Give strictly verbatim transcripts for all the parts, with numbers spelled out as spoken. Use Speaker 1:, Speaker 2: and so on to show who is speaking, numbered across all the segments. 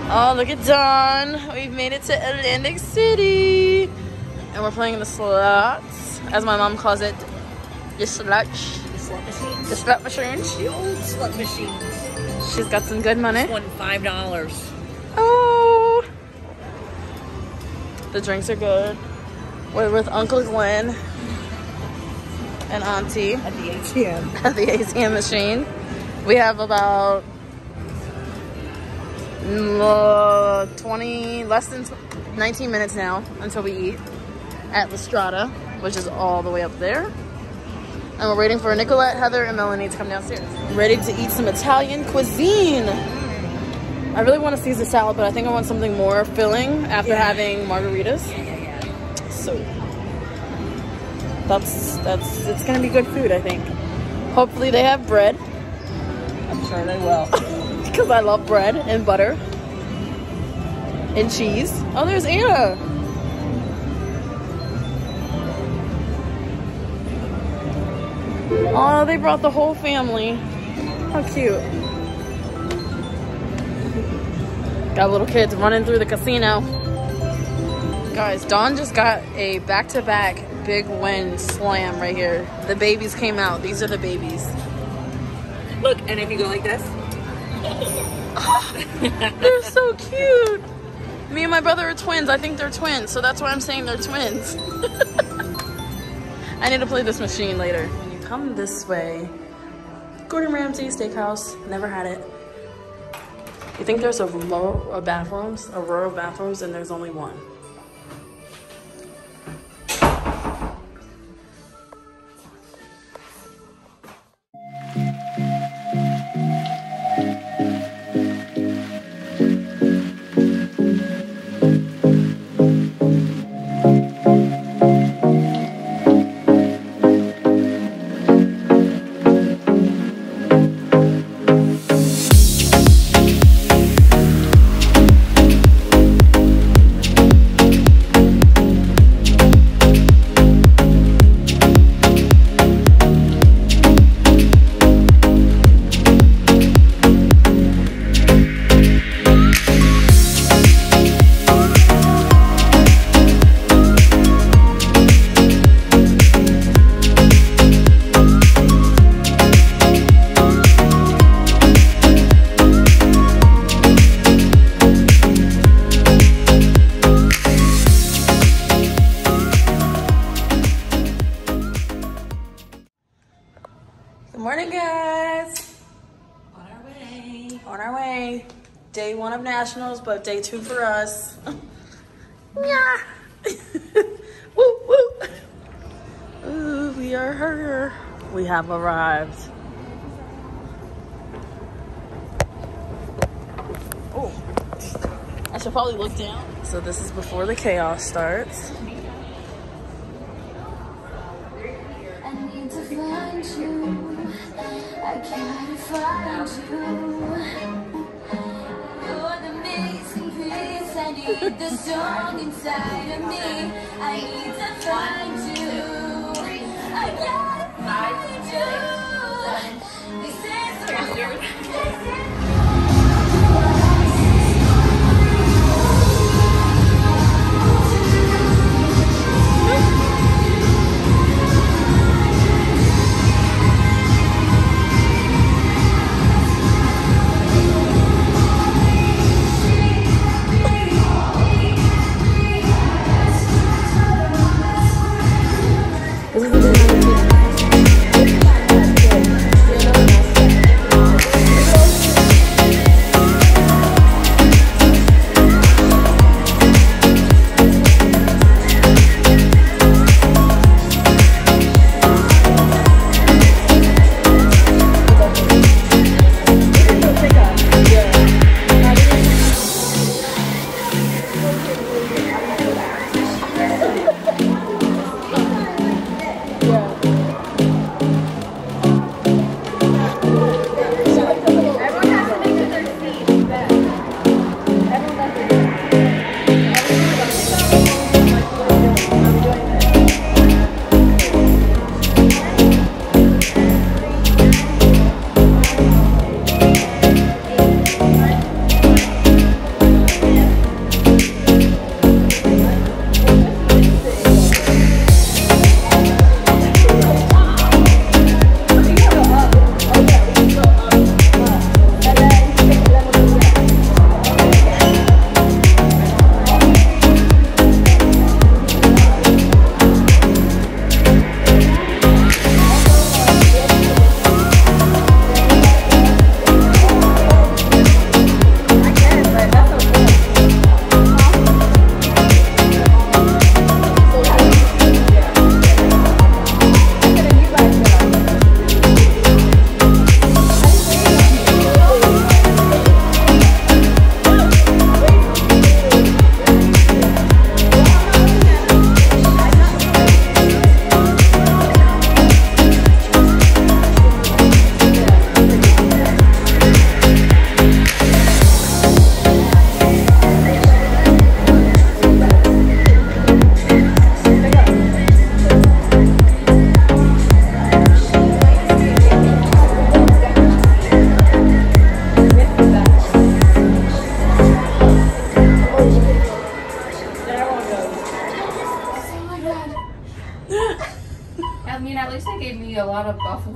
Speaker 1: Oh, look at Dawn. We've made it to Atlantic City. And we're playing the slots, as my mom calls it, the slutch.
Speaker 2: The slot machines?
Speaker 1: The slot machines.
Speaker 2: The old slot machines.
Speaker 1: She's got some good money.
Speaker 2: This one, five dollars.
Speaker 1: Oh. The drinks are good. We're with Uncle Glenn and Auntie.
Speaker 2: At the A T M.
Speaker 1: At the A T M machine. We have about uh, twenty, less than nineteen minutes now until we eat at the Strada, which is all the way up there. And we're waiting for Nicolette, Heather, and Melanie to come downstairs. Ready to eat some Italian cuisine. I really want a Caesar salad, but I think I want something more filling after yeah. having margaritas.
Speaker 2: Yeah, yeah, yeah.
Speaker 1: So that's that's it's gonna be good food, I think. Hopefully they have bread.
Speaker 2: I'm sure they will.
Speaker 1: Because I love bread and butter and cheese. Oh, there's Anna. Oh, they brought the whole family. How cute. Got little kids running through the casino. Guys, Dawn just got a back-to-back big win slam right here. The babies came out. These are the babies.
Speaker 2: Look, and if you go like this.
Speaker 1: They're so cute. Me and my brother are twins. I think they're twins, so that's why I'm saying they're twins. I need to play this machine later. When you come this way, Gordon Ramsay Steakhouse. Never had it. You think there's a row of bathrooms, a row of bathrooms, and there's only one. Day one of nationals, but day two for us. Yeah. Woo woo. Ooh, we are here. We have arrived. Oh, I should probably look down. So this is before the chaos starts.
Speaker 3: I need to find you. I can't find you. I need the song inside of me. I need to find you. I gotta find you. This is the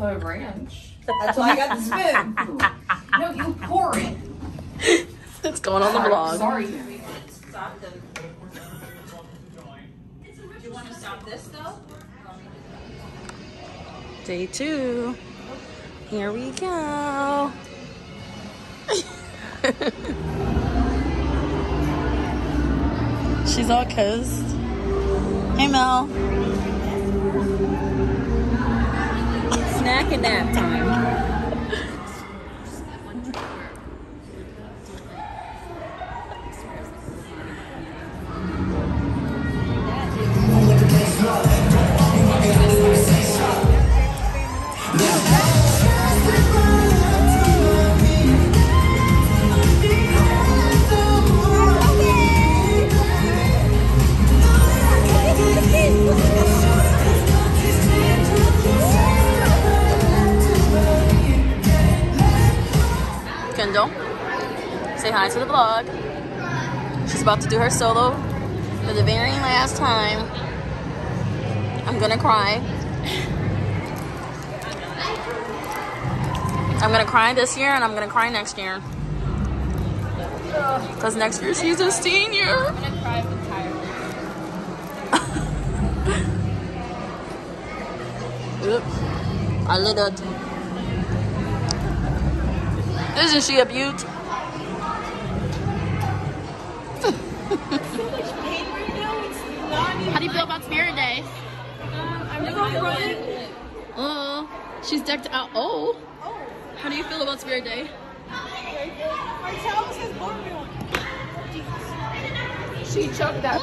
Speaker 2: put ranch.
Speaker 4: That's why I got the spoon.
Speaker 2: No, you pour it.
Speaker 1: It's going on the vlog.
Speaker 2: Sorry. Stop them. Do you want to stop this though?
Speaker 1: Day two. Here we go. She's all coast. Hey Mel.
Speaker 2: Snack and nap time.
Speaker 1: Kendall, say hi to the vlog. She's about to do her solo for the very last time. I'm gonna cry. I'm gonna cry this year and I'm gonna cry next year. Because next year she's a senior. I'm gonna cry entirely. Oops. I lit it. Isn't she a beaut? How do you feel about Spirit Day?
Speaker 4: Um, I'm really
Speaker 1: Oh, she's decked out. Oh. How do you feel about Spirit Day?
Speaker 4: My towel says Barbie.
Speaker 2: She choked that.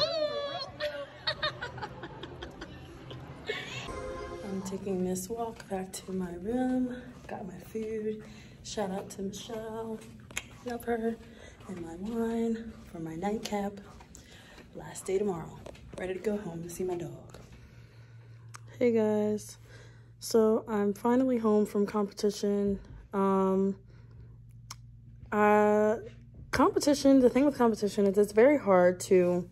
Speaker 1: I'm taking this walk back to my room. Got my food. Shout out to Michelle. Love her. And my wine for my nightcap. Last day tomorrow. Ready to go home to see my dog. Hey guys. So I'm finally home from competition. Um, uh, competition, the thing with competition is it's very hard to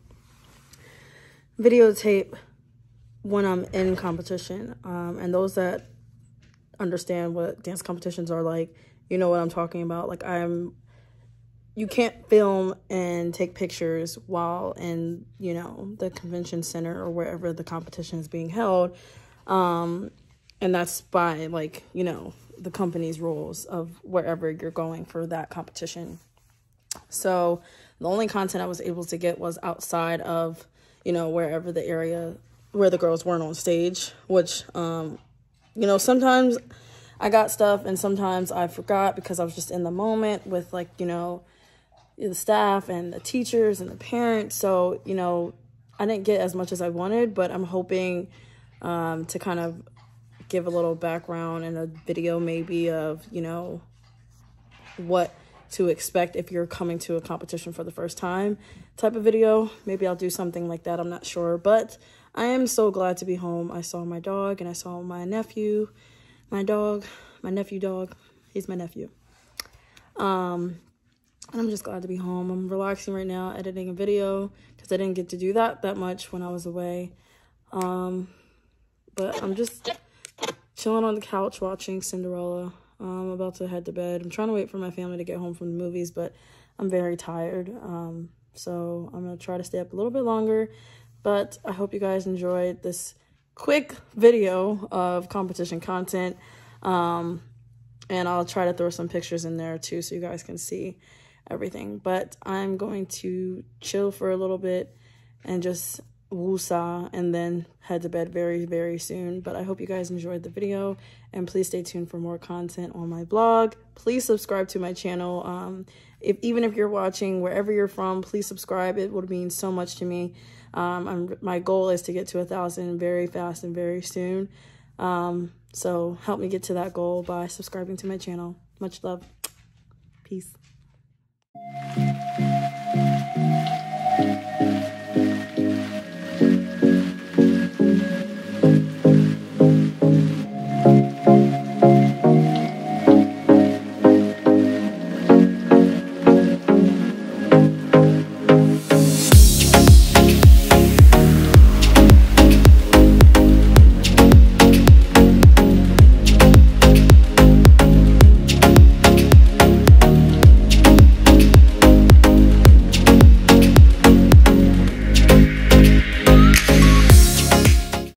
Speaker 1: videotape when I'm in competition. Um, and those that understand what dance competitions are like, you know what I'm talking about. Like I'm, you can't film and take pictures while in, you know, the convention center or wherever the competition is being held. Um, and that's by like, you know, the company's rules of wherever you're going for that competition. So the only content I was able to get was outside of, you know, wherever the area where the girls weren't on stage, which, um, you know, sometimes I got stuff and sometimes I forgot because I was just in the moment with like, you know, the staff and the teachers and the parents. So, you know, I didn't get as much as I wanted, but I'm hoping um, to kind of give a little background and a video maybe of, you know, what to expect if you're coming to a competition for the first time type of video. Maybe I'll do something like that. I'm not sure, but I am so glad to be home. I saw my dog and I saw my nephew, my dog, my nephew dog. He's my nephew. Um, and I'm just glad to be home. I'm relaxing right now, editing a video because I didn't get to do that that much when I was away. Um, but I'm just chilling on the couch watching Cinderella. I'm about to head to bed. I'm trying to wait for my family to get home from the movies, but I'm very tired. Um, so I'm going to try to stay up a little bit longer. But I hope you guys enjoyed this quick video of competition content. Um, and I'll try to throw some pictures in there too so you guys can see everything. But I'm going to chill for a little bit and just woosah and then head to bed very, very soon. But I hope you guys enjoyed the video. And please stay tuned for more content on my blog. Please subscribe to my channel. Um, if even if you're watching wherever you're from, please subscribe. It would mean so much to me. Um, I'm, my goal is to get to a thousand very fast and very soon. Um, so help me get to that goal by subscribing to my channel. Much love. Peace. Thank you.